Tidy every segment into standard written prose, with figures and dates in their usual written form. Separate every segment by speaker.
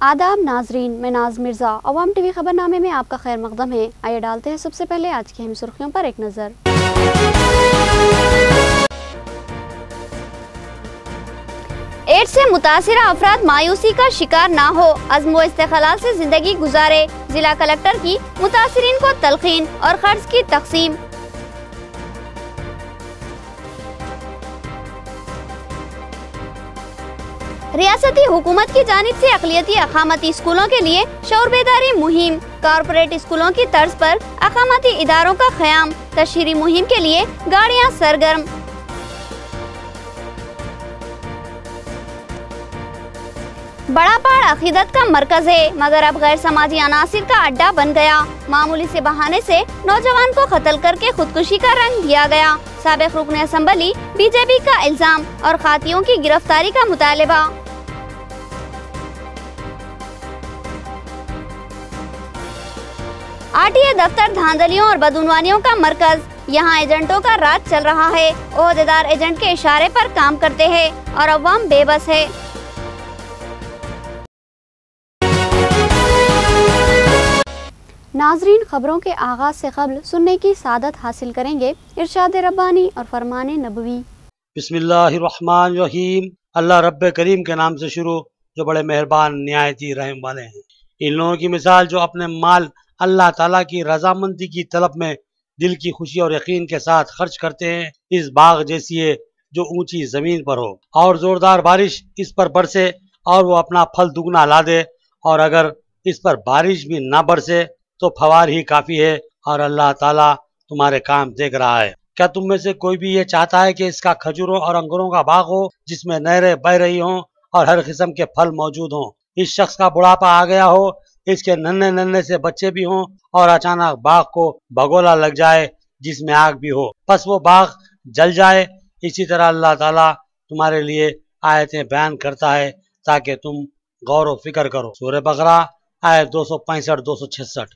Speaker 1: आदाब नाजरीन, मैं नाज मिर्ज़ा। अवाम टीवी खबरनामे में आपका खैर मकदम है। आइए डालते हैं सबसे पहले आज की अहम सुर्खियों पर एक नज़र। एड्स से मुतासिरा अफराद मायूसी का शिकार ना हो, अज़्म व इस्तेक़लाल से जिंदगी गुजारे। जिला कलेक्टर की मुतासिरीन को तलखीन और खर्च की तकसीम। रियासती हुकूमत की जानिब से अक़लियती अक़ामती स्कूलों के लिए शऊर बेदारी मुहिम। कॉर्पोरेट स्कूलों की तर्ज पर अक़ामती इदारों का क़याम। तशहीरी मुहिम के लिए गाड़ियाँ सरगर्म। बड़ा पहाड़ अक़ीदत का मरकज है, मगर अब गैर समाजी अनासिर का अड्डा बन गया। मामूली से बहाने से नौजवान को कत्ल करके खुदकुशी का रंग दिया गया। साबिक़ रुकन असम्बली बीजेपी का इल्जाम और खातियों की गिरफ्तारी का मुतालिबा। आरटीए दफ्तर धांधलियों और बदउनवानियों का मरकज। यहाँ एजेंटों का राज चल रहा है। ओहदेदार एजेंट के इशारे पर काम करते हैं और अवाम बेबस है। नाजरीन, खबरों के आगाज से कबल सुनने की सादत हासिल करेंगे इरशाद रब्बानी और फरमान नबवी।
Speaker 2: बिस्मिल्लाहिर्रहमानिर्रहीम। अल्लाह रब्बे करीम के नाम से शुरू, जो बड़े मेहरबान निहायती रहम वाले हैं। इन लोगों की मिसाल जो अपने माल अल्लाह ताला की रजामंदी की तलब में दिल की खुशी और यकीन के साथ खर्च करते हैं, इस बाग जैसी है जो ऊंची जमीन पर हो और जोरदार बारिश इस पर बरसे और वो अपना फल दुगना ला दे, और अगर इस पर बारिश भी ना बरसे तो फवार ही काफी है और अल्लाह ताला तुम्हारे काम देख रहा है। क्या तुम में से कोई भी ये चाहता है कि इसका खजूरों और अंगूरों का बाग हो जिसमें नहरें बह रही हों और हर किस्म के फल मौजूद हों? इस शख्स का बुढ़ापा आ गया हो, इसके नन्हे नन्हे से बच्चे भी हों और अचानक बाग को भगोला लग जाए जिसमें आग भी हो, बस वो बाग जल जाए। इसी तरह अल्लाह ताला तुम्हारे लिए आयतें बयान करता है ताकि तुम गौर व फिक्र करो। सूरह बकरा आयत 265-266।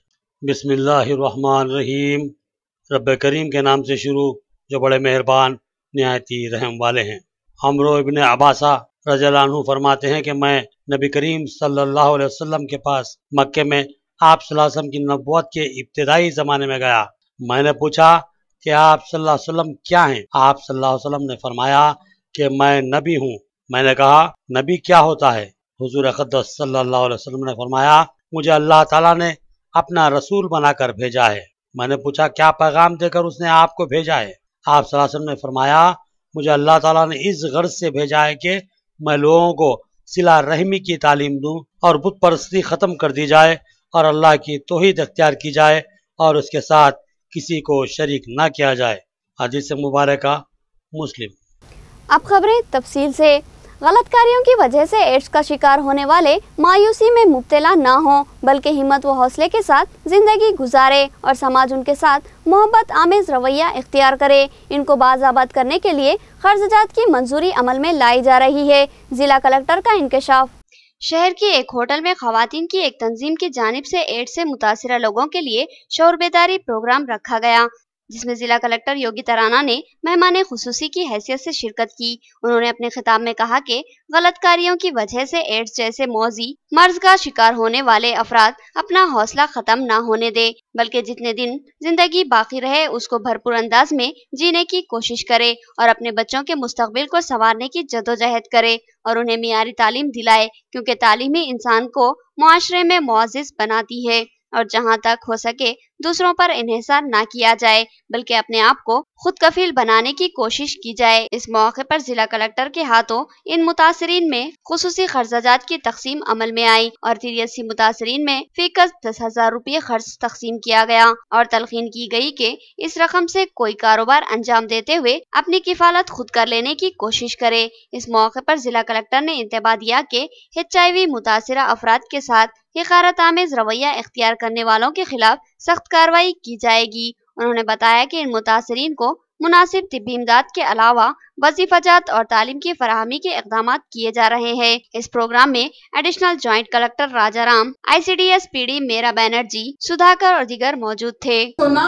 Speaker 2: बिस्मिल्लाहिर्रहमानिर्रहीम। रब्बे करीम के नाम से शुरू, जो बड़े मेहरबान निहायती रहम वाले हैं। अमरो इब्ने अबासा रज़ियल्लाहु अन्हु फरमाते हैं कि मैं नबी करीम सल्लल्लाहु अलैहि वसल्लम के पास मक्के में आप सल्लल्लाहु अलैहि वसल्लम की नबुव्वत के इब्तिदाई ज़माने में गया। मैंने पूछा कि आप सल्लल्लाहु अलैहि वसल्लम क्या हैं? आप सल्लल्लाहु अलैहि वसल्लम ने फरमाया कि मैं नबी हूँ। मैंने कहा, नबी क्या होता है? हुजूर अक़दस सल्लल्लाहु अलैहि वसल्लम ने फरमाया, मुझे अल्लाह ताला ने अपना रसूल बनाकर भेजा है। मैंने पूछा, क्या पैगाम देकर उसने आपको भेजा है? आप सल्लल्लाहु अलैहि वसल्लम ने फरमाया, मुझे अल्लाह ताला ने इस गर्ज से भेजा है कि मैं लोगों को सिला रहमी की तालीम दूं और बुत परस्ती ख़त्म कर दी जाए और अल्लाह की तौहीद अख्तियार की जाए और उसके साथ किसी को शरीक ना किया जाए। हदीस मुबारका मुस्लिम।
Speaker 1: अब खबरें तफसील से। गलत कार्यों की वजह से एड्स का शिकार होने वाले मायूसी में मुब्तला ना हो, बल्कि हिम्मत व हौसले के साथ जिंदगी गुजारे और समाज उनके साथ मोहब्बत आमेज रवैया इख्तियार करे। इनको बाज़ाबत करने के लिए खर्चात की मंजूरी अमल में लाई जा रही है। जिला कलेक्टर का इंकशाफ। शहर के एक होटल में खवातीन की एक तंजीम की जानिब से एड्स से मुतासिरा लोगों के लिए शऊर बेदारी प्रोग्राम रखा गया, जिसमें जिला कलेक्टर योगी तराना ने मेहमान खुसूसी की हैसियत से शिरकत की। उन्होंने अपने खिताब में कहा कि गलत कार्यों की वजह से एड्स जैसे मौजी मर्ज का शिकार होने वाले अफराद अपना हौसला खत्म ना होने दे, बल्कि जितने दिन जिंदगी बाकी रहे उसको भरपूर अंदाज में जीने की कोशिश करे और अपने बच्चों के मुस्तकबिल को संवारने की जदोजहद करे और उन्हें मियारी तालीम दिलाए, क्योंकि तालीम ही इंसान को मुआशरे में मुअज़्ज़िज़ बनाती है। और जहाँ तक हो सके दूसरों पर इन्हिसार ना किया जाए, बल्कि अपने आप को खुद कफील बनाने की कोशिश की जाए। इस मौके पर जिला कलेक्टर के हाथों इन मुतासरीन में खुसूसी खर्चाजात की तकसीम अमल में आई और 83 मुतासरीन में फीकस 10,000 रुपये खर्च तकसीम किया गया और तलखीन की गई कि इस रकम से कोई कारोबार अंजाम देते हुए अपनी किफालत खुद कर लेने की कोशिश करे। इस मौके पर जिला कलेक्टर ने इंतबाह दिया कि HIV मुतासिरा अफराद के साथ हिकारत आमेज रवैया इख्तियार करने वालों के खिलाफ सख्त कार्रवाई की जाएगी। उन्होंने बताया कि इन मुतासरीन को मुनासिब तिब्बी इमदाद के अलावा वजीफाजात और तालीम की फराहमी के इक़दाम किए जा रहे हैं। इस प्रोग्राम में additional joint collector Rajaram, ICDS PD मेरा बैनर्जी, सुधाकर और दीगर मौजूद थे।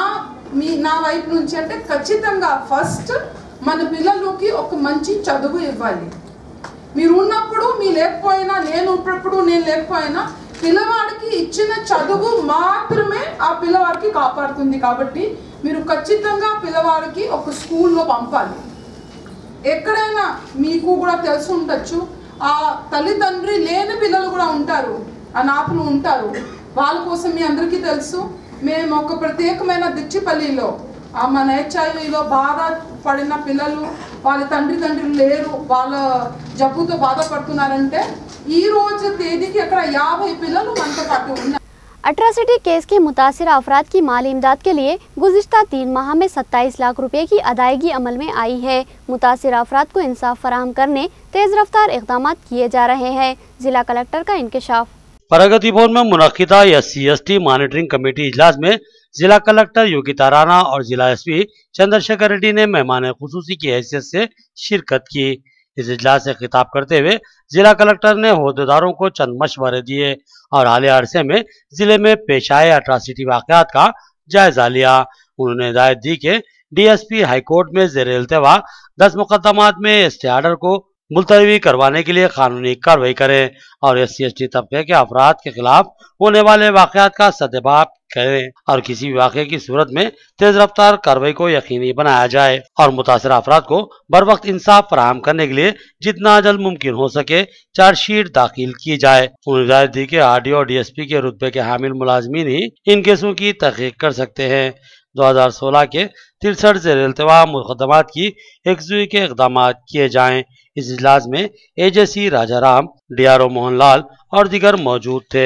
Speaker 3: నా వైపు నుంచి అంటే ఖచ్చితంగా ఫస్ట్ మన పిల్లలకి ఒక మంచి చదువు ఇవ్వాలి। మీరు ఉన్నప్పుడు మీ లేకపోయినా నేను ఉన్నప్పుడు నేను లేకపోయినా పిల్లవాడికి ఇచ్చిన చదువు మాత్రమే ఆ పిల్లవాడికి కాపాడుతుంది. కాబట్టి మీరు ఖచ్చితంగా పిల్లవాడికి ఒక స్కూల్లో పంపాలి. ఎక్కడైనా మీకు కూడా తెలిసి ఉండొచ్చు, ఆ తల్లిదండ్రి లేని పిల్లలు కూడా ఉంటారు, అనాథలు ఉంటారు. వాళ్ళ కోసం మీ అందరికీ తెలుసు, మేము ఒక ప్రత్యేకమైన దిచ్చిపల్లిలో మన హెచ్ఐవిలో బాధ పడిన పిల్లలు వాళ్ళ తండ్రులు లేరు, వాళ్ళ జబ్బుతో బాధపడుతున్నారంటే ఈ రోజు తేదీకి అక్కడ 50 పిల్లలు మనతో పాటు ఉన్నారు.
Speaker 1: अट्रॉसिटी केस के मुतासिरा अफराद की माली इमदाद के लिए गुज़िश्ता 3 माह में 27 लाख रुपए की अदायगी अमल में आई है। मुतासिरा अफराद को इंसाफ फराहम करने तेज़ रफ्तार इक़दाम किए जा रहे हैं। जिला कलेक्टर का इंकशाफ।
Speaker 2: प्रगति भवन में मुनक्किदा SC/ST मॉनिटरिंग कमेटी इजलास में जिला कलेक्टर योगिता राणा और जिला SP चंद्रशेखर रेड्डी ने मेहमान खुसूसी की हैसियत से शिरकत की। इस इजलास से खिताब करते हुए जिला कलेक्टर ने ओहदेदारों को चंद मशवरे दिए और हालिया अरसे में जिले में पेश आए अट्रॉसिटी वाक़यात का जायजा लिया। उन्होंने हिदायत दी कि DSP हाईकोर्ट में ज़ेर इल्तिवा 10 मुकदमात में स्टे आर्डर को मुलतवी करवाने के लिए कानूनी कार्रवाई करें और SC/ST तबके के अफराद के खिलाफ होने वाले वाक़यात का सद्देबाब करें और किसी भी वाक़े की सूरत में तेज रफ्तार कार्रवाई को यकीनी बनाया जाए और मुतासरा अफराद को बर वक्त इंसाफ फराहम करने के लिए जितना जल्द मुमकिन हो सके चार्जशीट दाखिल की जाए। उन्होंने हिदायत दी कि RDO और DSP के रुतबे के हामिल मुलाजमीन ही इन केसों की तहकीक कर सकते हैं। 2016 के 63 ज़ेर इल्तिवा मुकदमात की यकसुई के इक़दाम किए जाएं। इस इजलास में AJC राजाराम, DRO मोहनलाल और दीगर मौजूद थे।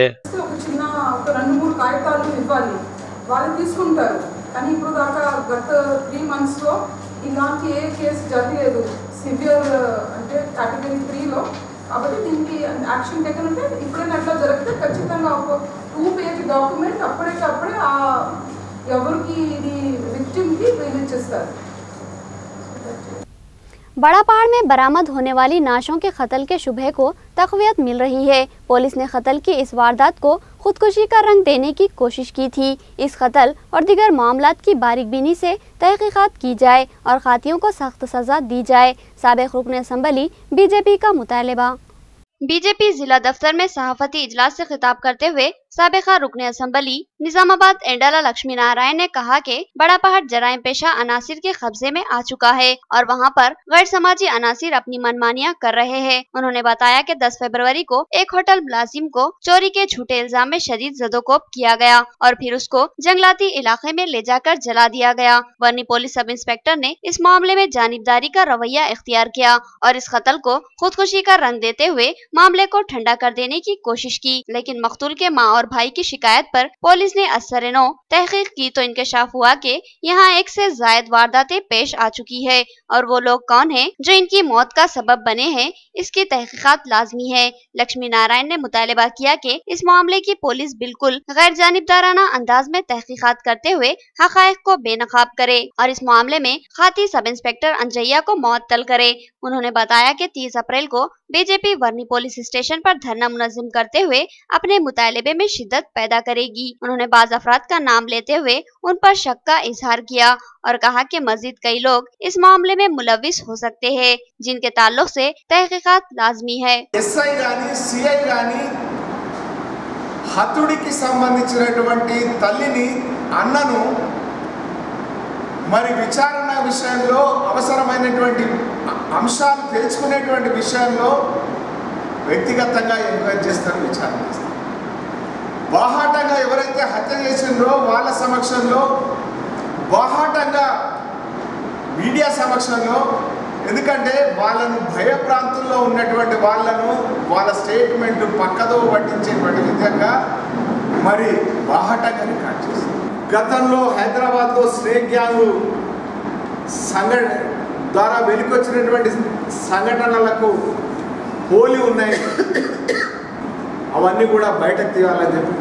Speaker 3: వాళ్ళు తీసుకుంటారు కానీ ఇప్పుడు దాకా గత 3 months లో ఇలాంటి ఏ కేసు జరగలేదు సివియర్ అంటే కేటగిరీ 3 లో. కాబట్టి దీనికి యాక్షన్ టేకన్ అంటే ఇప్పుడైనా అట్లా జరిగితే ఖచ్చితంగా ఒక 2-page డాక్యుమెంట్ అప్పటికప్పుడే ఆ ఎవరికి ఇది విక్టిమ్ కి రిలీజ్ చేస్తారు।
Speaker 1: बड़ा पहाड़ में बरामद होने वाली नाशों के कत्ल के शुबहे को तक़वियत मिल रही है। पुलिस ने कत्ल की इस वारदात को खुदकुशी का रंग देने की कोशिश की थी। इस कत्ल और दीगर मामलात की बारीकबीनी से तहकीकात की जाए और खातियों को सख्त सज़ा दी जाए। साबिक़ रुकन असम्बली BJP का मुतालबा। बीजेपी जिला दफ्तर में सहाफती इजलास से खिताब करते हुए साबिक़ा रुकन असम्बली निजामाबाद एंडाला लक्ष्मी नारायण ने कहा कि बड़ा पहाड़ जराइम पेशा अनासिर के कब्जे में आ चुका है और वहां पर गैर समाजी अनासिर अपनी मनमानियां कर रहे हैं। उन्होंने बताया कि 10 फरवरी को एक होटल मुलाजिम को चोरी के झूठे इल्जाम में शदीद जदोकोब किया गया और फिर उसको जंगलाती इलाके में ले जाकर जला दिया गया। वर्नी पुलिस सब इंस्पेक्टर ने इस मामले में जानिबदारी का रवैया इख्तियार किया और इस कत्ल को खुदकुशी का रंग देते हुए मामले को ठंडा कर देने की कोशिश की, लेकिन मकतूल के माँ और भाई की शिकायत पर पुलिस ने असर-ए-नौ तहकीक की तो इंकशाफ हुआ कि यहाँ 1 से ज़ायद वारदातें पेश आ चुकी है और वो लोग कौन हैं जो इनकी मौत का सबब बने हैं, इसकी तहकीकात लाजमी है। लक्ष्मी नारायण ने मुतालबा किया कि इस मामले की पुलिस बिल्कुल गैर जानिबदाराना अंदाज में तहकीकात करते हुए हक़ाइक़ को बेनकाब करे और इस मामले में खाती सब इंस्पेक्टर अंजैया को मुअत्तल करे। उन्होंने बताया कि 30 अप्रैल को बीजेपी वर्नी पुलिस स्टेशन पर धरना मुनज़्ज़म करते हुए अपने मुतालबे में शिद्दत पैदा करेगी। उन्होंने बाज़ अफराद का नाम लेते हुए उन पर शक का इजहार किया और कहा कि मजीद कई लोग इस मामले में मुलविस हो सकते हैं जिनके ताल्लुक से तहकीकात लाजमी है।
Speaker 4: SI गानी CI गानी హతుడికి సంబంధించినటువంటి తల్లిని అన్నను మరి విచారణ విషయంలో అవసరమైనటువంటి అంశాలు తెలుసుకునేటువంటి విషయంలో వ్యక్తిగతంగా ఎంక్వైరీ చేస్తారు, విచారణ చేస్తారు. బాహాటంగా ఎవరైతే హత్య చేసిండ్రో వాళ్ళ సమక్షంలో బాహాటంగా మీడియా సమక్షంలో, ఎందుకంటే వాళ్ళను భయప్రాంతుల్లో ఉన్నటువంటి వాళ్ళను వాళ్ళ స్టేట్మెంట్ పక్కదో పట్టించేటువంటి విధంగా మరి బాహాటంగా రికార్డ్ చేస్తారు. గతంలో హైదరాబాద్లో స్నేక్ గ్యాంగ్ సంఘటన ద్వారా వెలుకొచ్చినటువంటి సంఘటనలకు పోలి ఉన్నాయి, అవన్నీ కూడా బయటకు తీయాలని చెప్పినారు।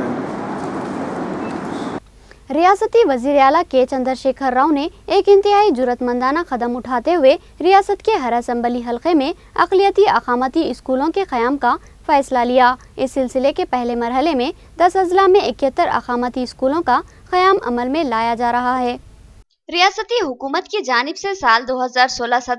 Speaker 1: रियासती वज़ीर आला के चंद्रशेखर राव ने एक इंतहाई जुर्रतमंदाना कदम उठाते हुए रियासत के हर असम्बली हल्के में अक़लियती अक़ामती स्कूलों के क़याम का फैसला लिया। इस सिलसिले के पहले मरहले में 10 अज़ला में 71 अक़ामती स्कूलों का क़याम अमल में लाया जा रहा है। रियासती हुकूमत की जानिब से साल 2016-17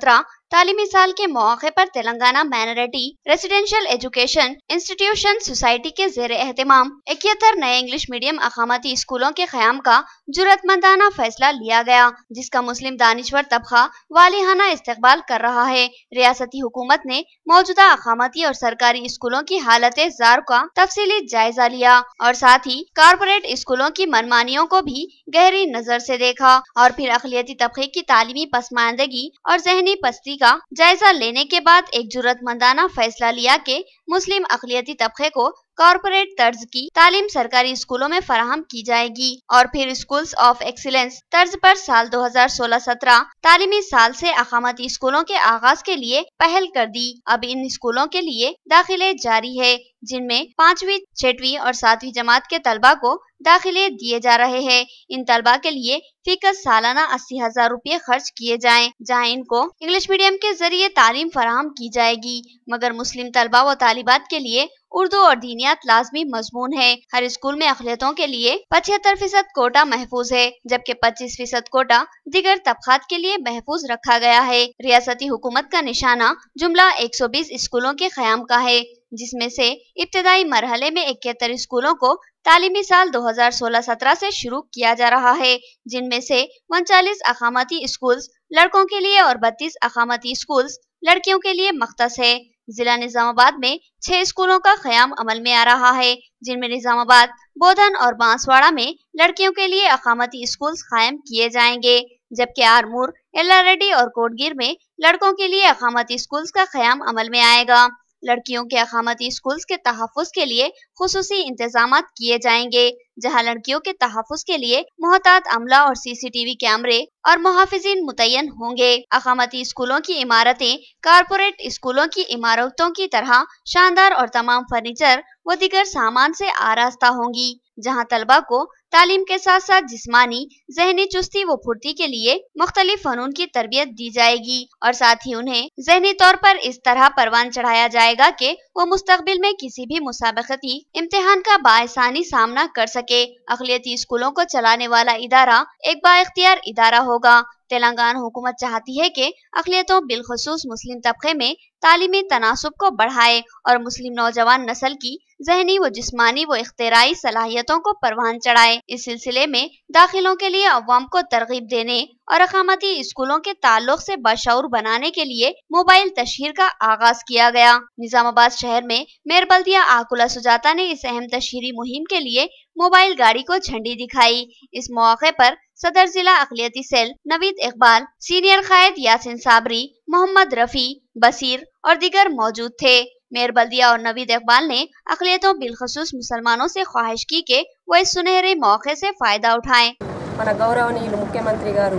Speaker 1: तालीमी साल के मौके पर Telangana minority residential education institution society के ज़ेर एहतमाम 71 नए इंग्लिश मीडियम अकामती स्कूलों के क़याम का जुर्रतमंदाना फैसला लिया गया, जिसका मुस्लिम दानिश्वर तबका वालिहाना इस्तकबाल कर रहा है। रियासती हुकूमत ने मौजूदा अकामती और सरकारी स्कूलों की हालत ज़ार का तफसीली जायजा लिया और साथ ही कारपोरेट स्कूलों की मनमानियों को भी गहरी नजर से देखा और फिर अक़लियती तबके की तालीमी पसमानदगी और जहनी पस्ती का जायजा लेने के बाद एक जुर्रतमंदाना फैसला लिया कि मुस्लिम अक़लियती तबके को कॉर्पोरेट तर्ज की तालीम सरकारी स्कूलों में फराहम की जाएगी और फिर स्कूल्स ऑफ एक्सीलेंस तर्ज पर साल 2016-17 तालीमी साल से अकामती स्कूलों के आगाज के लिए पहल कर दी। अब इन स्कूलों के लिए दाखिले जारी है, जिनमें 5वीं, 6वीं और 7वीं जमात के तलबा को दाखिले दिए जा रहे हैं। इन तलबा के लिए फीकस सालाना 80,000 रुपये खर्च किए जाएं, जहां इनको इंग्लिश मीडियम के जरिए तालीम फराहम की जाएगी। मगर मुस्लिम तलबा व तालिबात के लिए उर्दू और दीनियात लाजमी मजमून है। हर स्कूल में अक़लियतों के लिए 75% कोटा महफूज है, जबकि 25% कोटा दिगर तबकात के लिए महफूज रखा गया है। रियासती हुकूमत का निशाना जुमला 120 स्कूलों के क़याम का है, जिसमें से इब्तदाई मरहले में 71 स्कूलों को तालीमी साल 2016-17 से शुरू किया जा रहा है, जिनमें से 39 अकामती स्कूल्स लड़कों के लिए और 32 अकामती स्कूल्स लड़कियों के लिए मख्तस है। जिला निजामाबाद में 6 स्कूलों का क़याम अमल में आ रहा है, जिनमें निजामाबाद, बोधन और बांसवाड़ा में लड़कियों के लिए अकामती स्कूल्स कायम किए जाएंगे, जबकि आरमूर, एल्लारेड्डी और कोटगीर में लड़कों के लिए अकामती स्कूल्स का क़याम अमल में आएगा। लड़कियों के अकामती स्कूल्स के तहफ़्फ़ुज़ के लिए खुसूसी इंतजामात किए जाएंगे, जहां लड़कियों के तहफ़्फ़ुज़ के लिए मोहतात अमला और CCTV कैमरे और मुहाफ़िज़ीन मुतय्यन होंगे। अकामती स्कूलों की इमारतें कारपोरेट स्कूलों की इमारतों की तरह शानदार और तमाम फर्नीचर व दीगर सामान से आरास्ता होंगी, जहां तलबा को तालीम के साथ साथ जिस्मानी, जहनी चुस्ती व फुर्ती के लिए मुख्तलिफ फ़नून की तरबियत दी जाएगी और साथ ही उन्हें जहनी तौर पर इस तरह परवान चढ़ाया जाएगा कि वो मुस्तकबिल में किसी भी मुसाबकती इम्तिहान का बाआसानी सामना कर सके। अक़लियती स्कूलों को चलाने वाला इदारा एक बाइख्तियार इदारा होगा। तेलंगाना हुकूमत चाहती है कि अक़लियतों बिलखुसूस मुस्लिम तबके में तालीमी तनासुब को बढ़ाए और मुस्लिम नौजवान नस्ल की जहनी व जिस्मानी व इख्तिराई सलाहियतों को परवान चढ़ाए। इस सिलसिले में दाखिलों के लिए अवाम को तरगीब देने और अकामती स्कूलों के ताल्लुक से बशऊर बनाने के लिए मोबाइल तशहीर का आगाज किया गया। निजामाबाद शहर में मेयर बल्दिया आकुला सुजाता ने इस अहम तशहीरी मुहिम के लिए मोबाइल गाड़ी को झंडी दिखाई। इस मौके पर सदर जिला अक़लियती सेल नवीद इकबाल, सीनियर कायद यासिन साबरी, मोहम्मद रफी, बसीर और दीगर मौजूद थे। मेयर बल्दिया और नवीद इकबाल ने अक़लियतों बिलखुसूस मुसलमानों से ख्वाहिश की कि वो इस सुनहरे मौके से फायदा उठाएं।
Speaker 5: మన గౌరవనీయులు ముఖ్యమంత్రి గారు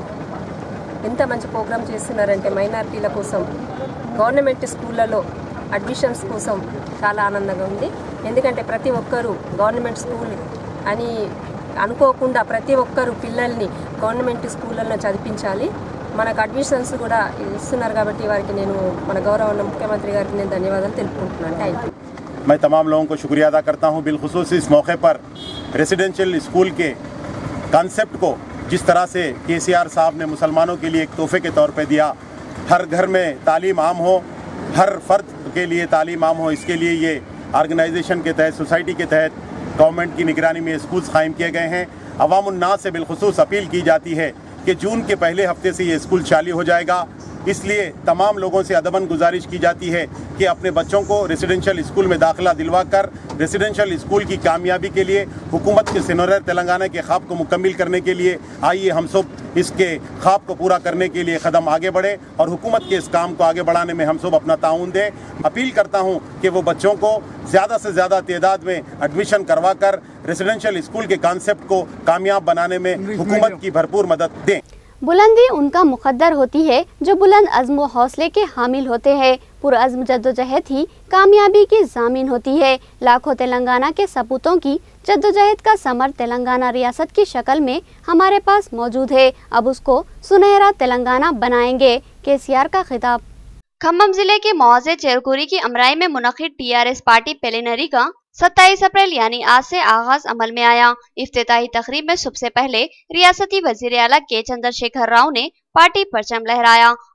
Speaker 5: ఎంత మంచి ప్రోగ్రామ్ చేస్తున్నారంటే మైనారిటీల కోసం గవర్నమెంట్ స్కూళ్ళలో అడ్మిషన్స్ కోసం చాలా ఆనందంగా ఉంది. ఎందుకంటే ప్రతి ఒక్కరూ గవర్నమెంట్ స్కూల్ అని అనుకోకుండా ప్రతి ఒక్కరూ పిల్లల్ని గవర్నమెంట్ స్కూళ్ళల్లో చదివించాలి. మనకు అడ్మిషన్స్ కూడా ఇస్తున్నారు కాబట్టి వారికి నేను మన గౌరవ ముఖ్యమంత్రి గారికి నేను ధన్యవాదాలు తెలుపుకుంటున్నాను. Thank you.
Speaker 6: मैं तमाम लोगों को शुक्रिया अदा करता हूं, बिलखुसूस इस मौके पर रेसिडेंशियल स्कूल के कॉन्सेप्ट को जिस तरह से KCR साहब ने मुसलमानों के लिए एक तोहफे के तौर पे दिया, हर घर में तालीम आम हो, हर फ़र्द के लिए तालीम आम हो, इसके लिए ये ऑर्गेनाइजेशन के तहत, सोसाइटी के तहत गवर्नमेंट की निगरानी में स्कूल्स कायम किए गए हैं। अवामुन्नास से बिलखुसूस अपील की जाती है कि जून के पहले हफ्ते से ये स्कूल चालू हो जाएगा, इसलिए तमाम लोगों से अदबन गुजारिश की जाती है कि अपने बच्चों को रेसिडेंशियल स्कूल में दाखिला दिलवा कर रेसिडेंशियल स्कूल की कामयाबी के लिए, हुकूमत के सिनोरर तेलंगाना के ख्वाब को मुकम्मिल करने के लिए आइए हम सब इसके ख्वाब को पूरा करने के लिए कदम आगे बढ़े और हुकूमत के इस काम को आगे बढ़ाने में हम सब अपना ताउन दें। अपील करता हूँ कि वो बच्चों को ज़्यादा से ज़्यादा तादाद में एडमिशन करवा कर रेसिडेंशियल स्कूल के कॉन्सेप्ट को कामयाब बनाने में हुकूमत की भरपूर मदद दें।
Speaker 1: बुलंदी उनका मुक़द्दर होती है जो बुलंद अज़्म व हौसले के हामिल होते हैं। पुरअज़्म जद्दोजहद ही कामयाबी की ज़ामिन होती है। लाखों तेलंगाना के सपूतों की जद्दोजहद का समर तेलंगाना रियासत की शक्ल में हमारे पास मौजूद है। अब उसको सुनहरा तेलंगाना बनाएंगे। KCR का खिताब। खम्भम जिले के मौज़े चेरकुरी की अमराई में मुनक़िद TRS पार्टी प्लेनरी का 27 अप्रैल यानी आज से आगाज अमल में आया। इफ्तिताही तकरीब में सबसे पहले रियासती वज़ीर आला के चंद्रशेखर राव ने पार्टी परचम लहराया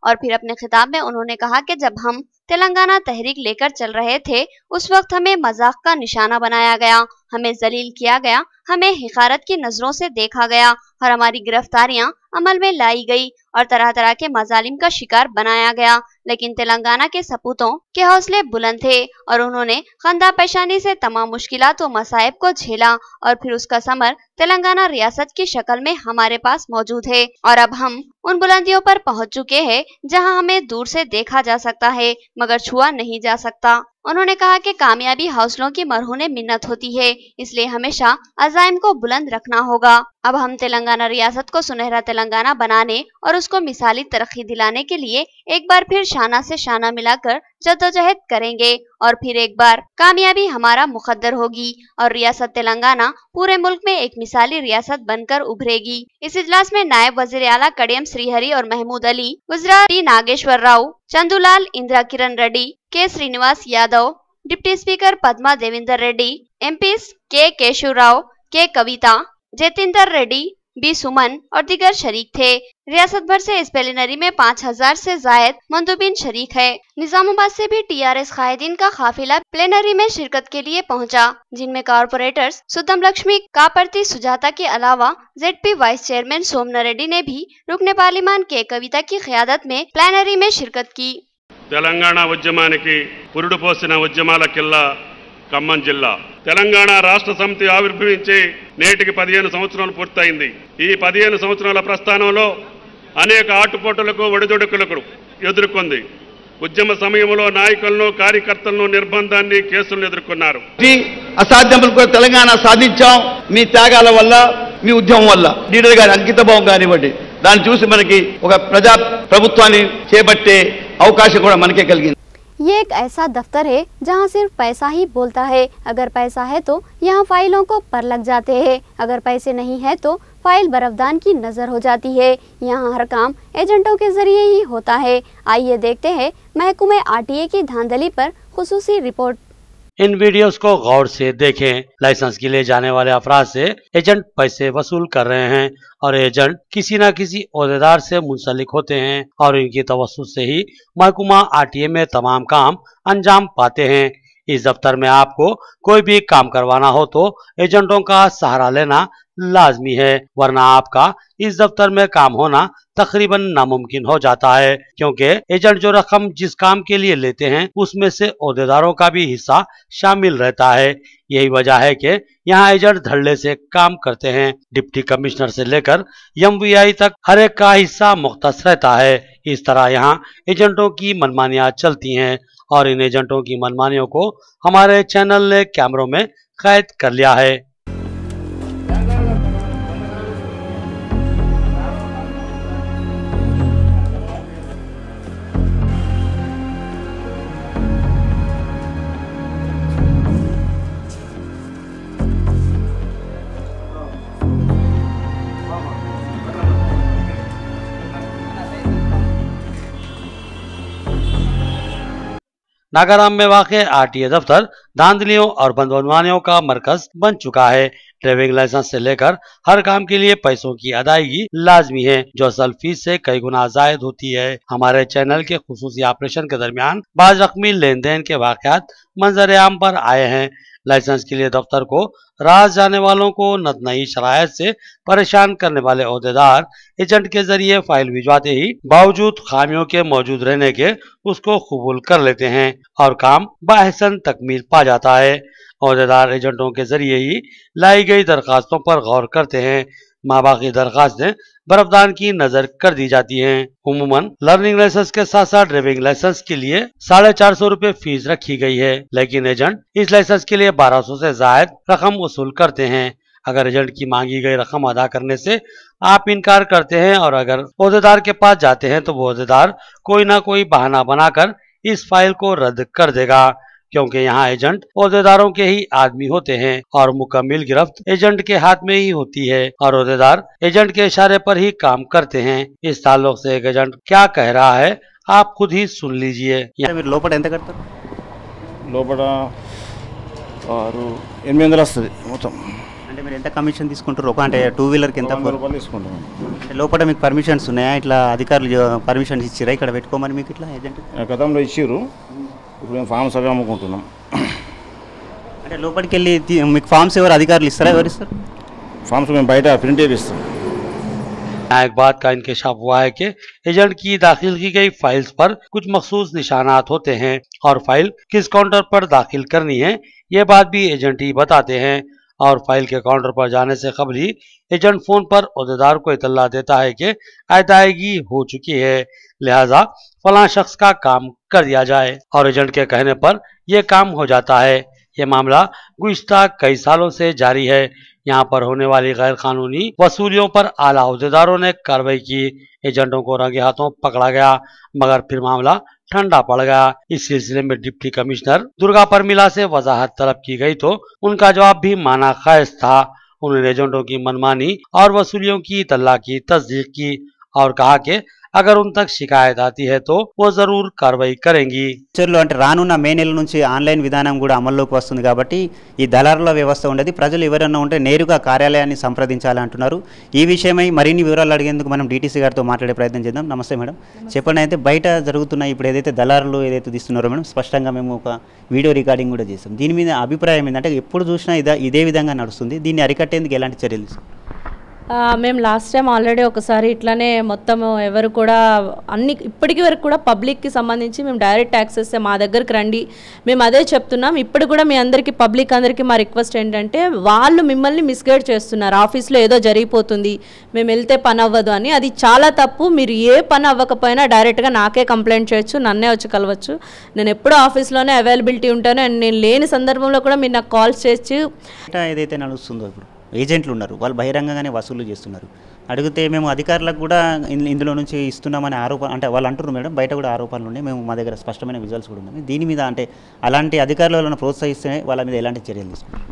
Speaker 1: और फिर अपने खिताब में उन्होंने कहा कि जब हम तेलंगाना तहरीक लेकर चल रहे थे उस वक्त हमें मजाक का निशाना बनाया गया, हमें जलील किया गया, हमें हिकारत की नजरों से देखा गया और हमारी गिरफ्तारियां अमल में लाई गई और तरह तरह के मजालिम का शिकार बनाया गया। लेकिन तेलंगाना के सपूतों के हौसले बुलंद थे और उन्होंने खंदा पेशानी से तमाम मुश्किलात व मसाइब को झेला और फिर उसका समर तेलंगाना रियासत की शक्ल में हमारे पास मौजूद है और अब हम उन बुलंदियों पर पहुंच चुके हैं जहां हमें दूर से देखा जा सकता है मगर छुआ नहीं जा सकता। उन्होंने कहा कि कामयाबी हौसलों की मरहूने मिन्नत होती है, इसलिए हमेशा अज़ाइम को बुलंद रखना होगा। अब हम तेलंगाना रियासत को सुनहरा तेलंगाना बनाने और उसको मिसाली तरक्की दिलाने के लिए एक बार फिर शाना से शाना मिलाकर जद्दोजहद करेंगे और फिर एक बार कामयाबी हमारा मुकद्दर होगी और रियासत तेलंगाना पूरे मुल्क में एक मिसाली रियासत बनकर उभरेगी। इस इजलास में नायब वजीर आला कड़ियम श्रीहरि और महमूद अली, वज़रा T Nageshwar Rao, Chandulal, Indira Kiran Reddy, K Srinivas Yadav, deputy speaker Padma Devender Reddy, MPs K Keshava Rao, K Kavitha, Jithender Reddy, B Suman और दीगर शरीक थे। रियासत भर से इस प्लेनरी में 5000 से जायद मंदूबीन शरीक है। निजामाबाद से भी टीआरएस कायदीन का काफिला प्लेनरी में शिरकत के लिए पहुंचा, जिनमें कारपोरेटर्स सुद्धम लक्ष्मी, कापरती सुजाता के अलावा जेडपी वाइस चेयरमैन सोमना रेड्डी ने भी रुकने पार्लिमान के कविता की क़यादत में प्लेनरी में शिरकत की।
Speaker 7: తెలంగాణ ఉద్యమానికి పురుడు పోసిన ఉద్యమాల కిల్లా ఖమ్మం జిల్లా. తెలంగాణ రాష్ట్ర సమితి ఆవిర్భవించి నేటికి 15 సంవత్సరాలు పూర్తయింది. ఈ 15 సంవత్సరాల ప్రస్థానంలో అనేక ఆటుపోటులకు ఒడిదుడుకులకు ఎదుర్కొంది. ఉద్యమ సమయంలో నాయకులను, కార్యకర్తలను నిర్బంధాన్ని, కేసులను ఎదుర్కొన్నారు.
Speaker 8: అసాధ్యములు కూడా తెలంగాణ సాధించాం మీ త్యాగాల వల్ల, మీ ఉద్యమం వల్ల. లీడర్ గారి అంకితభావం కానివ్వండి, దాన్ని చూసి మనకి ఒక ప్రజా ప్రభుత్వాన్ని చేపట్టే అవకాశం కూడా మనకే కలిగింది।
Speaker 1: ये एक ऐसा दफ्तर है जहाँ सिर्फ पैसा ही बोलता है। अगर पैसा है तो यहाँ फाइलों को पर लग जाते हैं, अगर पैसे नहीं है तो फाइल बरफदान की नज़र हो जाती है। यहाँ हर काम एजेंटों के जरिए ही होता है। आइए देखते हैं महकमे आरटीए की धांधली पर खुसूसी रिपोर्ट।
Speaker 2: इन वीडियोस को गौर से देखें। लाइसेंस के लिए जाने वाले अफराद से एजेंट पैसे वसूल कर रहे हैं और एजेंट किसी न किसी ओहदेदार से मुंसलिक होते हैं और इनकी तवस्सुत से ही महकमा आरटीए में तमाम काम अंजाम पाते हैं। इस दफ्तर में आपको कोई भी काम करवाना हो तो एजेंटों का सहारा लेना लाजमी है, वरना आपका इस दफ्तर में काम होना तकरीबन नामुमकिन हो जाता है, क्योंकि एजेंट जो रकम जिस काम के लिए लेते हैं उसमें से ओहदेदारों का भी हिस्सा शामिल रहता है। यही वजह है कि यहाँ एजेंट धड़ल्ले से काम करते हैं। डिप्टी कमिश्नर से लेकर एमवीआई तक हर एक का हिस्सा मुख्तस रहता है। इस तरह यहाँ एजेंटों की मनमानियाँ चलती हैं और इन एजेंटों की मनमानियों को हमारे चैनल ने कैमरों में कैद कर लिया है। नागाराम में वाक़े आरटीए दफ्तर धांधलियों और बदनवानियों का मरकज बन चुका है। ड्राइविंग लाइसेंस से लेकर हर काम के लिए पैसों की अदायगी लाजमी है, जो असल फीस से कई गुना जायद होती है। हमारे चैनल के खुसूसी ऑपरेशन के दरमियान बाज रकमी लेन देन के वाक़यात मंजर आम पर आए हैं। लाइसेंस के लिए दफ्तर को राज जाने वालों को नई शरायत से परेशान करने वाले ओहदेदार एजेंट के जरिए फाइल भिजवाते ही बावजूद खामियों के मौजूद रहने के उसको कबूल कर लेते हैं और काम बाहसन तकमील पा जाता है। ओहदेदार एजेंटों के जरिए ही लाई गई दरखास्तों पर गौर करते हैं। माबाकी दरखास्तें बरफदान की नजर कर दी जाती हैं। उमूमन लर्निंग लाइसेंस के साथ साथ ड्राइविंग लाइसेंस के लिए 450 रुपए फीस रखी गई है, लेकिन एजेंट इस लाइसेंस के लिए 1200 से जायद रकम वसूल करते हैं। अगर एजेंट की मांगी गई रकम अदा करने से आप इनकार करते हैं और अगर ओहदेदार के पास जाते हैं तो वो ओहदेदार कोई ना कोई बहाना बनाकर इस फाइल को रद्द कर देगा, क्योंकि यहाँ एजेंट ओहदेदारों के ही आदमी होते हैं और मुकम्मल गिरफ्त एजेंट के हाथ में ही होती है और ओहदेदार एजेंट के इशारे पर ही काम करते हैं। इस ताल्लुक से एक एजेंट क्या कह रहा है आप खुद ही सुन लीजिए।
Speaker 9: లోపల ఎంత కడతారు?
Speaker 10: లోపల
Speaker 9: 800 వస్తుంది మొత్తం.
Speaker 10: అంటే మీరు ఎంత కమిషన్ తీసుకుంటారు? ఒక అంటే 2 వీలర్కి ఎంత?
Speaker 9: 100 రూపాయలు తీసుకుంటాం.
Speaker 10: అంటే లోపల మీకు పర్మిషన్స్ ఉన్నాయా? ఇట్లా అధికారులు పర్మిషన్స్ ఇచ్చిరా ఇక్కడ పెట్టుకోమని మీకు ఇట్లా ఏజెంట్?
Speaker 9: గతంలో ఇచ్చిర్రు, ఇప్పుడు మేము ఫామ్స్ అవి అమ్ముకుంటున్నాం.
Speaker 10: అంటే లోపలికి వెళ్ళి మీకు ఫామ్స్ ఎవరు అధికారులు ఇస్తారా, ఎవరు ఇస్తారు?
Speaker 9: ఫామ్స్ మేము బయట ప్రింట్ చేపిస్తాం.
Speaker 2: एक बात का इंकशाफ हुआ है कि एजेंट की दाखिल की गई फाइल्स पर कुछ मखसूस निशानात होते हैं और फाइल किस काउंटर पर दाखिल करनी है ये बात भी एजेंट ही बताते हैं और फाइल के काउंटर पर जाने से कबल ही एजेंट फोन पर अहदेदार को इतला देता है कि अदायगी हो चुकी है, लिहाजा फलां शख्स का काम कर दिया जाए और एजेंट के कहने पर यह काम हो जाता है। ये मामला गुज़िश्ता कई सालों से जारी है। यहाँ पर होने वाली गैर कानूनी वसूलियों पर आला अहदेदारों ने कार्रवाई की, एजेंटों को रंगे हाथों पकड़ा गया, मगर फिर मामला ठंडा पड़ गया। इस सिलसिले में डिप्टी कमिश्नर दुर्गा परमिला से वजाहत तलब की गई तो उनका जवाब भी माना खायज था। उन्होंने एजेंटों की मनमानी और वसूलियों की इत्तला की तस्दीक की और कहा कि अगर उन तक शिकायत आती है तो वो जरूर कार्रवाई करेंगी।
Speaker 10: ఫ్యూచర్లో అంటే రానున్న మే నెల నుంచి ఆన్లైన్ విధానం కూడా అమల్లోకి వస్తుంది కాబట్టి ఈ దళారుల వ్యవస్థ ఉండదు. ప్రజలు ఎవరైనా ఉంటే నేరుగా కార్యాలయాన్ని సంప్రదించాలి అంటున్నారు. ఈ విషయమై మరిన్ని వివరాలు అడిగేందుకు మనం డీటీసీ గారితో మాట్లాడే ప్రయత్నం చేద్దాం. నమస్తే మేడం, చెప్పండి. అయితే బయట జరుగుతున్న ఇప్పుడు ఏదైతే దళారులు ఏదైతే తీస్తున్నారో మేడం, స్పష్టంగా మేము ఒక వీడియో రికార్డింగ్ కూడా చేస్తాం. దీని మీద అభిప్రాయం ఏంటంటే ఎప్పుడు చూసినా ఇదే విధంగా నడుస్తుంది. దీన్ని అరికట్టేందుకు ఎలాంటి చర్యలు తీసుకుంటారు?
Speaker 11: మేము లాస్ట్ టైం ఆల్రెడీ ఒకసారి ఇట్లానే మొత్తం ఎవరు కూడా అన్ని ఇప్పటికి వరకు కూడా పబ్లిక్కి సంబంధించి మేము డైరెక్ట్ యాక్సెస్ మా దగ్గరికి రండి, మేము అదే చెప్తున్నాం. ఇప్పుడు కూడా మీ అందరికీ పబ్లిక్ అందరికీ మా రిక్వెస్ట్ ఏంటంటే వాళ్ళు మిమ్మల్ని మిస్గైడ్ చేస్తున్నారు. ఆఫీస్లో ఏదో జరిగిపోతుంది, మేము వెళ్తే పని అవ్వదు అని. అది చాలా తప్పు. మీరు ఏ పని అవ్వకపోయినా డైరెక్ట్గా నాకే కంప్లైంట్ చేయొచ్చు, నన్నే వచ్చి కలవచ్చు. నేను ఎప్పుడూ ఆఫీస్లోనే అవైలబిలిటీ ఉంటాను. అండ్ నేను లేని సందర్భంలో కూడా మీరు నాకు కాల్స్ చేయొచ్చు.
Speaker 10: ఏదైతే నడుస్తుందో ఇప్పుడు ఏజెంట్లు ఉన్నారు, వాళ్ళు బహిరంగంగానే వసూలు చేస్తున్నారు. అడిగితే మేము అధికారులకు కూడా ఇందులో నుంచి ఇస్తున్నామని ఆరోపణ అంటే వాళ్ళు అంటున్నారు మేడం. బయట కూడా ఆరోపణలు ఉన్నాయి, మేము మా దగ్గర స్పష్టమైన విజువల్స్ కూడా ఉన్నాయి. దీని మీద అంటే అలాంటి అధికారులను ప్రోత్సహిస్తే వాళ్ళ మీద ఎలాంటి చర్యలు తీసుకుంటారు?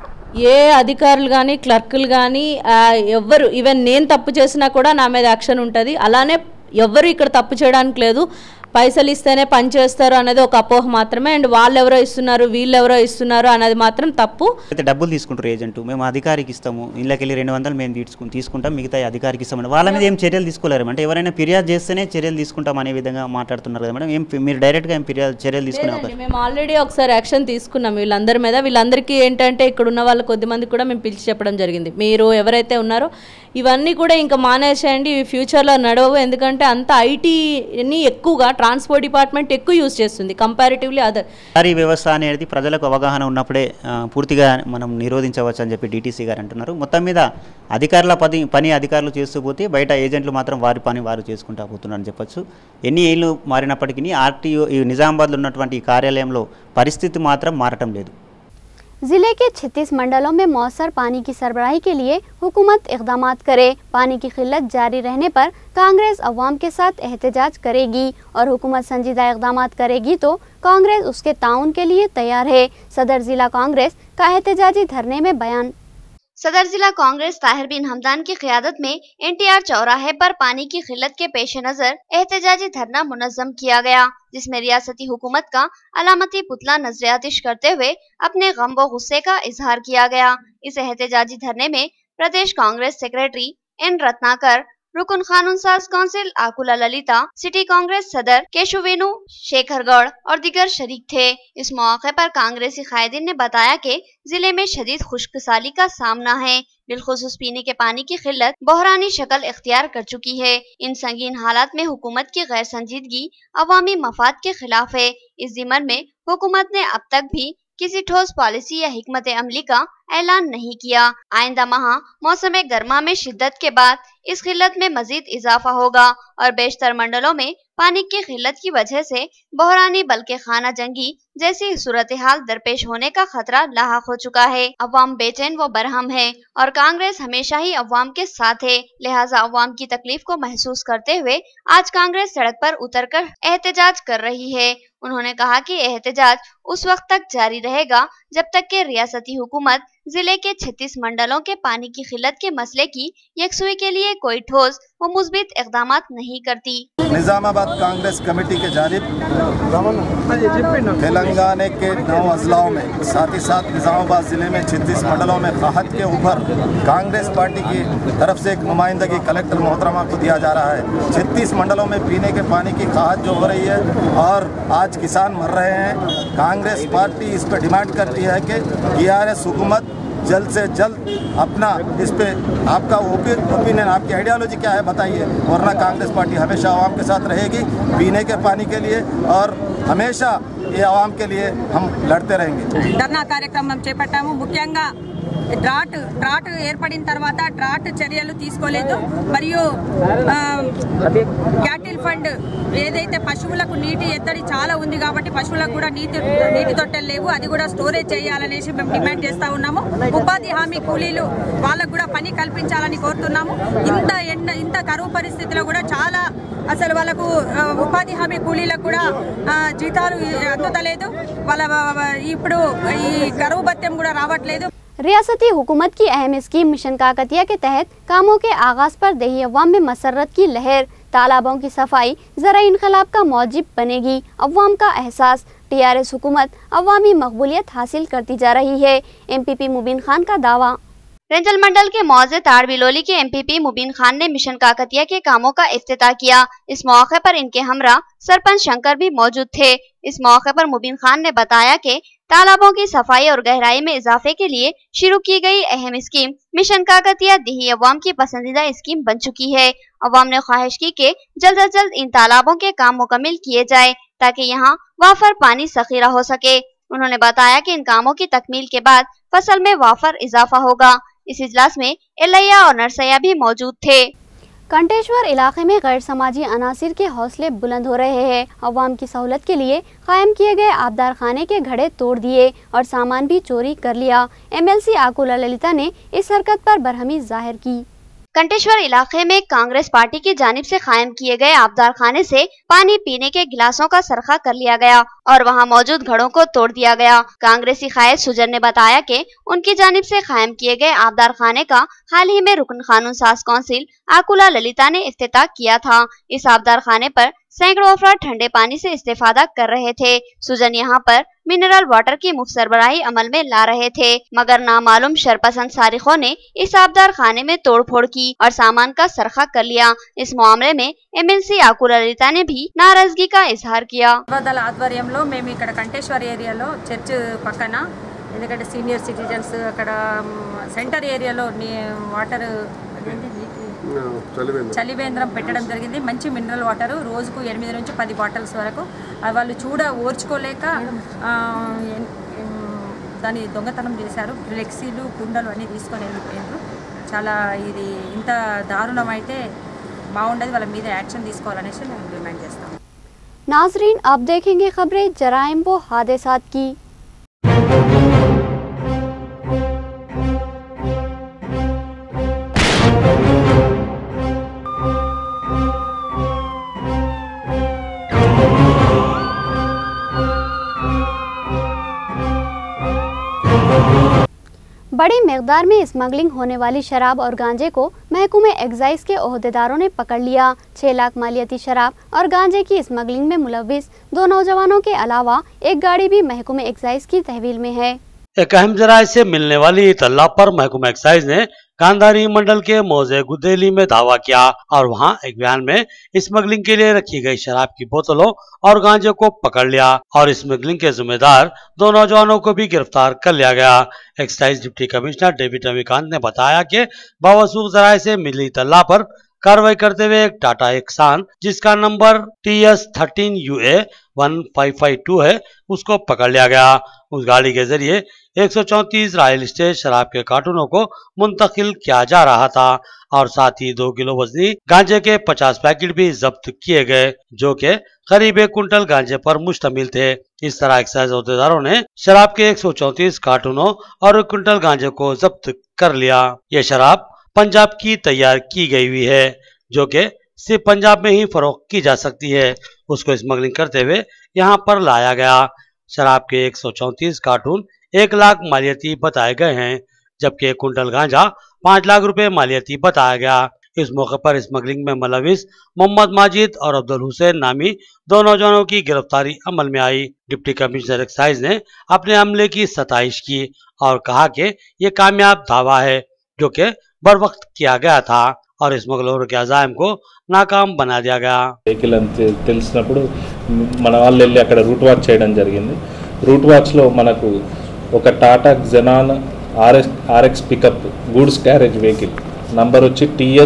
Speaker 11: ఏ అధికారులు కానీ క్లర్కులు కానీ ఎవ్వరు, ఈవెన్ నేను తప్పు చేసినా కూడా నా మీద యాక్షన్ ఉంటుంది. అలానే ఎవ్వరు ఇక్కడ తప్పు చేయడానికి లేదు. పైసలు ఇస్తేనే పని చేస్తారు అనేది ఒక అపోహ మాత్రమే. అండ్ వాళ్ళు ఎవరో ఇస్తున్నారు, వీళ్ళు ఎవరో ఇస్తున్నారు అనేది మాత్రం తప్పు.
Speaker 10: అయితే డబ్బులు తీసుకుంటారు ఏజెంట్, మేము అధికారికి ఇస్తాము, ఇళ్ళకి వెళ్ళి 200 మేము తీసుకుంటాం, మిగతా అధికారికి ఇస్తామని వాళ్ళ మీద ఏం చర్యలు తీసుకోలేరు. అంటే ఎవరైనా ఫిర్యాదు చేస్తేనే చర్యలు తీసుకుంటాం అనే విధంగా మాట్లాడుతున్నారు కదా మేడం. మీరు డైరెక్ట్గా ఏం చర్యలు తీసుకునే అవకాశం?
Speaker 11: మేము ఆల్రెడీ ఒకసారి యాక్షన్ తీసుకున్నాం వీళ్ళందరి మీద. వీళ్ళందరికీ ఏంటంటే ఇక్కడ ఉన్న వాళ్ళ కొద్దిమంది కూడా మేము పిలిచి చెప్పడం జరిగింది, మీరు ఎవరైతే ఉన్నారో ఇవన్నీ కూడా ఇంకా మానేసేయండి, ఇవి ఫ్యూచర్లో నడవవు. ఎందుకంటే అంత ఐటీని ఎక్కువగా ట్రాన్స్పోర్ట్ డిపార్ట్మెంట్ ఎక్కువ యూజ్ చేస్తుంది కంపారిటివ్లీ అదర్. ఈ
Speaker 10: వ్యవస్థ అనేది ప్రజలకు అవగాహన ఉన్నప్పుడే పూర్తిగా మనం నిరోధించవచ్చు అని చెప్పి డీటీసీ గారు అంటున్నారు. మొత్తం మీద అధికారుల పని అధికారులు చేస్తూ పోతే బయట ఏజెంట్లు మాత్రం వారి పని వారు చేసుకుంటూ పోతున్నారని చెప్పొచ్చు. ఎన్ని ఏళ్ళు మారినప్పటికీ ఆర్టీఓ ఈ నిజామాబాద్లో ఉన్నటువంటి ఈ కార్యాలయంలో పరిస్థితి మాత్రం మారటం లేదు.
Speaker 1: जिले के 36 मंडलों में मौसर पानी की सरबराही के लिए हुकूमत इक़दामात करे। पानी की किल्लत जारी रहने पर कांग्रेस अवाम के साथ एहतजाज करेगी और हुकूमत संजीदा इक़दामात करेगी तो कांग्रेस उसके ताउन के लिए तैयार है। सदर जिला कांग्रेस का एहतजाजी धरने में बयान। सदर जिला कांग्रेस ताहिर बिन हमदान की क़यादत में NTR चौराहे पर पानी की किल्लत के पेश नज़र एहतजाजी धरना मुनज़्ज़म किया गया, जिसमें रियासती हुकूमत का अलामती पुतला नजरियातिश करते हुए अपने गम व गुस्से का इजहार किया गया। इस एहतजाजी धरने में प्रदेश कांग्रेस सेक्रेटरी N रत्नाकर, रुकन कानून साज काउंसिल आकुला ललिता, सिटी कांग्रेस सदर केशुवेनु शेखरगढ़ और दिगर शरीक थे। इस मौके पर कांग्रेसी कायदीन ने बताया कि जिले में शदीद खुश्कसाली का सामना है, बिलखुसूस पीने के पानी की किल्लत बहरानी शक्ल इख्तियार कर चुकी है। इन संगीन हालात में हुकूमत की गैर संजीदगी अवामी मफाद के खिलाफ है। इस ज़िमन में हुकूमत ने अब तक भी किसी ठोस पॉलिसी या हिकमत अमली का ऐलान नहीं किया। आइंदा माह मौसम गर्मा में शिद्दत के बाद इस किल्लत में मजीद इजाफा होगा और बेशतर मंडलों में पानी की किल्लत की वजह से बहरानी बल्कि खाना जंगी जैसी सूरत हाल दरपेश होने का खतरा लाहक हो चुका है। अवाम बेचैन व बरहम है और कांग्रेस हमेशा ही अवाम के साथ है, लिहाजा अवाम की तकलीफ को महसूस करते हुए आज कांग्रेस सड़क पर उतरकर एहतजाज कर रही है। उन्होंने कहा कि एहतजाज उस वक्त तक जारी रहेगा जब तक कि रियासती हुकूमत जिले के 36 मंडलों के पानी की किल्लत के मसले की यकसुई के लिए कोई ठोस व मुस्बित इक़दामात नहीं करती।
Speaker 12: निजामाबाद कांग्रेस कमेटी के जानिब तेलंगाना तेलंगाना के 9 अजलाओं में साथ ही साथ निज़ामाबाद ज़िले में 36 मंडलों में काहत के ऊपर कांग्रेस पार्टी की तरफ से एक नुमाइंदगी कलेक्टर मोहतरमा को दिया जा रहा है। 36 मंडलों में पीने के पानी की काहत जो हो रही है और आज किसान मर रहे हैं। कांग्रेस पार्टी इस पर डिमांड करती है कि टीआरएस हुकूमत जल्द से जल्द अपना इस पे आपका ओपिनियन, आपकी आइडियोलॉजी क्या है बताइए, वरना कांग्रेस पार्टी हमेशा आवाम के साथ रहेगी पीने के पानी के लिए और हमेशा ये आवाम के लिए हम लड़ते रहेंगे।
Speaker 13: धरना कार्यक्रम చేపట్టాము। ముఖ్యంగా డ్రాట్ ఏర్పడిన తర్వాత డ్రాట్ చర్యలు తీసుకోలేదు మరియు క్యాటిల్ ఫండ్ ఏదైతే పశువులకు నీటి ఎద్దడి చాలా ఉంది కాబట్టి పశువులకు కూడా నీటి తొట్టెలు లేవు, అది కూడా స్టోరేజ్ చేయాలనేసి మేము డిమాండ్ చేస్తా ఉన్నాము। ఉపాధి హామీ కూలీలు వాళ్ళకు కూడా పని కల్పించాలని కోరుతున్నాము। ఇంత కరువు పరిస్థితిలో కూడా చాలా అసలు వాళ్ళకు ఉపాధి హామీ కూలీలకు కూడా జీతాలు అందుతలేదు, వాళ్ళ ఇప్పుడు ఈ కరువు భత్యం కూడా రావట్లేదు।
Speaker 1: रियासती हुकूमत की अहम स्कीम मिशन काकतिया के तहत कामों के आगाज पर देही अवाम में मसरत की लहर, तालाबों की सफाई ज़राई इनकलाब का मौजिब बनेगी, अवाम का एहसास। टीआरएस हुकूमत अवामी मकबूलियत हासिल करती जा रही है, एमपीपी मुबीन खान का दावा। रेंजल मंडल के मौजे ताड़बिलोली के एमपीपी मुबीन खान ने मिशन काकतिया के कामों का इफ्तिताह किया। इस मौके पर इनके हमरा सरपंच शंकर भी मौजूद थे। इस मौके पर मुबीन खान ने बताया कि तालाबों की सफाई और गहराई में इजाफे के लिए शुरू की गई अहम स्कीम मिशन काकतिया देही अवाम की पसंदीदा स्कीम बन चुकी है। अवाम ने ख्वाहिश की कि जल्द से जल्द इन तालाबों के काम मुकम्मल किए जाए ताकि यहाँ वाफर पानी ज़ख़ीरा हो सके। उन्होंने बताया कि इन कामों की तकमील के बाद फसल में वाफर इजाफा होगा। इस इजलास में एलैया और नरसैया भी मौजूद थे। कंटेश्वर इलाके में गैर समाजी अनासिर के हौसले बुलंद हो रहे हैं। अवाम की सहूलत के लिए कायम किए गए आबदार खाने के घड़े तोड़ दिए और सामान भी चोरी कर लिया। एमएलसी आकुला ललिता ने इस हरकत पर बरहमी जाहिर की। कंटेश्वर इलाके में कांग्रेस पार्टी की जानिब से कायम किए गए आबदार खाने से पानी पीने के गिलासों का सरखा कर लिया गया और वहां मौजूद घड़ों को तोड़ दिया गया। कांग्रेसी कायद सुजन ने बताया कि उनकी जानिब से कायम किए गए आबदार खाने का हाल ही में रुकन कानून साज कौंसिल आकुला ललिता ने इफ्तिताह किया था। इस आबदार खाने पर सैकड़ों अफराद ठंडे पानी से इस्तेफादा कर रहे थे। सुजन यहाँ पर मिनरल वाटर की मुफ्त सरबराही अमल में ला रहे थे, मगर नामालूम शरपसंद सारिखों ने इस आबदार खाने में तोड़फोड़ की और सामान का सरखा कर लिया। इस मामले में एमएलसी आकुला ललिता ने भी नाराजगी का इजहार किया।
Speaker 5: ఆధ్వర్యంలో మేము ఇక్కడ కంటేశ్వర్ ఏరియాలో చర్చ్ పక్కన ఎందుకంటే సీనియర్ సిటిజన్స్ అక్కడ సెంటర్ ఏరియాలో వాటర్ చలివేంద్రం పెట్టడం జరిగింది। మంచి మినరల్ వాటర్ రోజుకు 8 నుంచి 10 బాటిల్స్ వరకు వాళ్ళు ఓర్చుకోలేక దాన్ని దొంగతనం చేశారు। ఫ్లెక్సీలు కుండలు అన్నీ తీసుకొని వెళ్ళిపోయారు। చాలా ఇది ఇంత దారుణం అయితే బాగుండదు, వాళ్ళ మీద యాక్షన్ తీసుకోవాలనేసి మేము డిమాండ్ చేస్తాం।
Speaker 1: नाजरीन, अब देखेंगे खबरें जराइम व हादसात की। बड़ी मिकदार में स्मगलिंग होने वाली शराब और गांजे को महकमे एक्साइज के ओहदेदारों ने पकड़ लिया। 6 लाख मालियती शराब और गांजे की स्मगलिंग में मुलविस 2 नौजवानों के अलावा एक गाड़ी भी महकमे एक्साइज की तहवील में है।
Speaker 2: एक अहम जराये से मिलने वाली इत्तला पर महकमा एक्साइज ने गांधारी मंडल के मौजे गुदेली में धावा किया और वहां एक बयान में स्मगलिंग के लिए रखी गई शराब की बोतलों और गांजे को पकड़ लिया और स्मगलिंग के जिम्मेदार 2 नौजवानों को भी गिरफ्तार कर लिया गया। Excise deputy commissioner David Ravikanth ने बताया कि बावसूख जराये से मिली इत्तला पर कार्रवाई करते हुए एक टाटा एक्सान जिसका नंबर TS13UA 1552 है उसको पकड़ लिया गया। उस गाड़ी के जरिए 134 रॉयल स्टेज शराब के कार्टूनों को मुंतकिल किया जा रहा था और साथ ही 2 किलो वजनी गांजे के 50 पैकेट भी जब्त किए गए जो कि करीब 1 कुंटल गांजे पर मुश्तमिल थे। इस तरह एक्साइज अहदेदारों ने शराब के 134 कार्टूनों और 1 कुंटल गांजे को जब्त कर लिया। ये शराब पंजाब की तैयार की गई हुई है जो कि सिर्फ पंजाब में ही फरोख्त की जा सकती है। उसको स्मगलिंग करते हुए यहाँ पर लाया गया। शराब के 134 कार्टून 1 लाख मालियती बताए गए हैं जबकि 1 कुंटल गांजा 5 लाख रुपए मालियती बताया गया। इस मौके पर स्मगलिंग में मुलविस मोहम्मद माजिद और अब्दुल हुसैन नामी 2 नौजवानों की गिरफ्तारी अमल में आई। डिप्टी कमिश्नर एक्साइज ने अपने हमले की सताइश की और कहा कि ये कामयाब दावा है जो कि बर वक्त किया गया था और स्मगलरों के अज़ाइम को नाकाम बना दिया गया।
Speaker 14: వెహికల్ అని తెలిసినప్పుడు మన వాళ్ళు వెళ్ళి అక్కడ రూట్ వాచ్ చేయడం జరిగింది. రూట్ వాచ్లో మనకు ఒక Tata Xenon RX pickup goods carriage vehicle number వచ్చి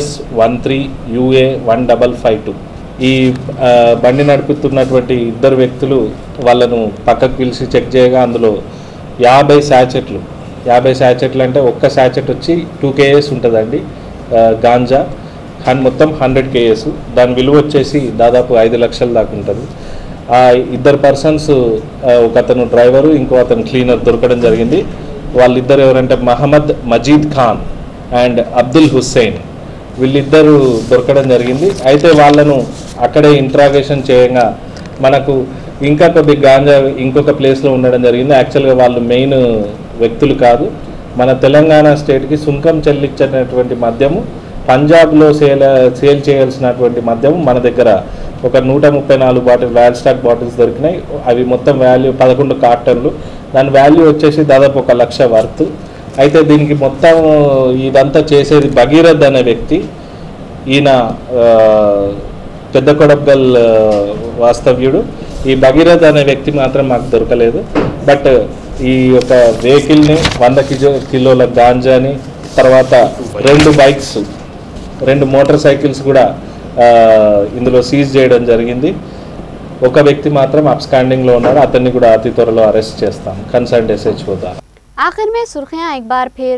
Speaker 14: TS13UA1552. ఈ బండి నడుపుతున్నటువంటి ఇద్దరు వ్యక్తులు వాళ్ళను పక్కకు పిలిచి చెక్ చేయగా అందులో 50 శాచెట్లు అంటే ఒక్క శాచెట్ వచ్చి 2 kgs ఉంటుందండి గాంజా, మొత్తం 100 kgs. దాని విలువ వచ్చేసి దాదాపు 5 లక్షల దాకా ఉంటుంది. ఆ ఇద్దరు పర్సన్స్, ఒక అతను డ్రైవరు, ఇంకో అతను క్లీనర్ దొరకడం జరిగింది. వాళ్ళిద్దరు ఎవరంటే మహమ్మద్ మజీద్ ఖాన్ అండ్ అబ్దుల్ హుస్సేన్, వీళ్ళిద్దరూ దొరకడం జరిగింది. అయితే వాళ్ళను అక్కడే ఇంట్రాగేషన్ చేయగా మనకు ఇంకా కొద్ది గాంజా ఇంకొక ప్లేస్లో ఉండడం జరిగింది. యాక్చువల్గా వాళ్ళు మెయిన్ వ్యక్తులు కాదు. మన తెలంగాణ స్టేట్కి సుంకం చెల్లించినటువంటి మద్యము, పంజాబ్లో సేల్ చేయాల్సినటువంటి మద్యము మన దగ్గర ఒక 134 బాటిల్ వ్యాల్ స్టాక్ బాటిల్స్ దొరికినాయి. అవి మొత్తం వాల్యూ 11 కార్టన్లు. దాని వాల్యూ వచ్చేసి దాదాపు 1 లక్ష వర్త్. అయితే దీనికి మొత్తం ఇదంతా చేసేది భగీరథ్ అనే వ్యక్తి. ఈయన పెద్ద కొడబ్గల్ వాస్తవ్యుడు. ఈ భగీరథ్ అనే వ్యక్తి మాత్రం మాకు దొరకలేదు. బట్ ఈ యొక్క వెహికల్ని 100 కిలోల గాంజాని, తర్వాత 2 బైక్స్, 2 మోటార్ సైకిల్స్ కూడా ఇందులో సీజ్ చేయడం జరిగింది. ఒక వ్యక్తి మాత్రం అబ్స్కాండింగ్ లో ఉన్నాడు. అతన్ని కూడా అతి త్వరలో అరెస్ట్ చేస్తాం కన్సర్న్ SHO ద్వారా.
Speaker 1: आखिर में सुर्खियां एक बार फिर।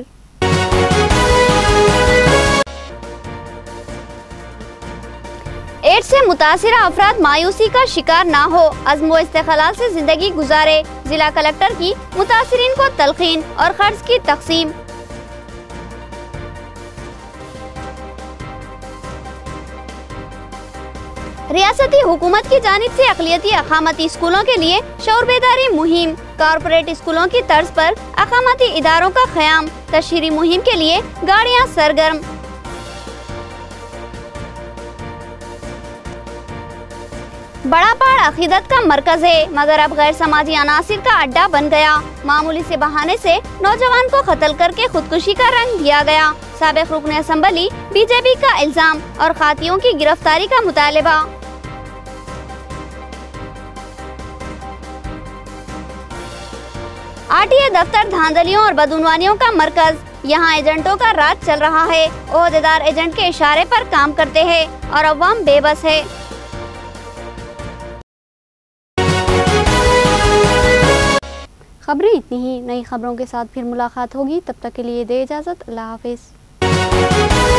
Speaker 1: एड्स से मुतासिरा अफराद मायूसी का शिकार ना हो, अज़्म व इस्तेक़लाल से जिंदगी गुजारे। जिला कलेक्टर की मुतासिरीन को तलखीन और खर्च की तकसीम। रियासती हुकूमत की जानिब से अक़लियती अक़ामती स्कूलों के लिए शऊर बेदारी मुहिम। कॉर्पोरेट स्कूलों की तर्ज पर अक़ामती इदारों का क़याम। तशहीरी मुहिम के लिए गाड़ियाँ सरगर्म। बड़ा पहाड़ अक़ीदत का मरकज है, मगर अब गैर समाजी अनासिर का अड्डा बन गया। मामूली से बहाने से नौजवान को कत्ल करके खुदकुशी का रंग दिया गया। साबिक़ रुकन असम्बली BJP का इल्जाम और खातियों की गिरफ्तारी का मुतालिबा। RTA दफ्तर धांधलियों और बदउनवानियों का मरकज। यहाँ एजेंटों का राज चल रहा है। ओहदेदार एजेंट के इशारे पर काम करते हैं और अवाम बेबस है। खबरें इतनी ही। नई खबरों के साथ फिर मुलाकात होगी, तब तक के लिए दे इजाज़त। अल्लाह हाफिज़।